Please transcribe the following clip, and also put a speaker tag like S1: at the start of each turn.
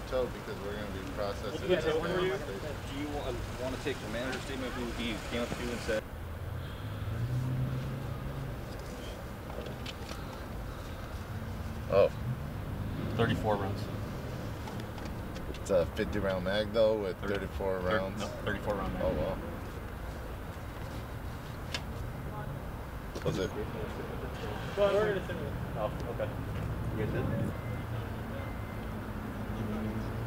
S1: tow because we're going to be processing.
S2: Do you
S3: want to take the manager's statement who he came up to you and said?
S1: Oh.
S2: 34 rounds.
S1: It's a 50 round mag though with 34 rounds?
S2: No, 34 round mag.
S1: Oh wow. Was it?
S2: Well, we're going to send it. Oh, okay. You guys did?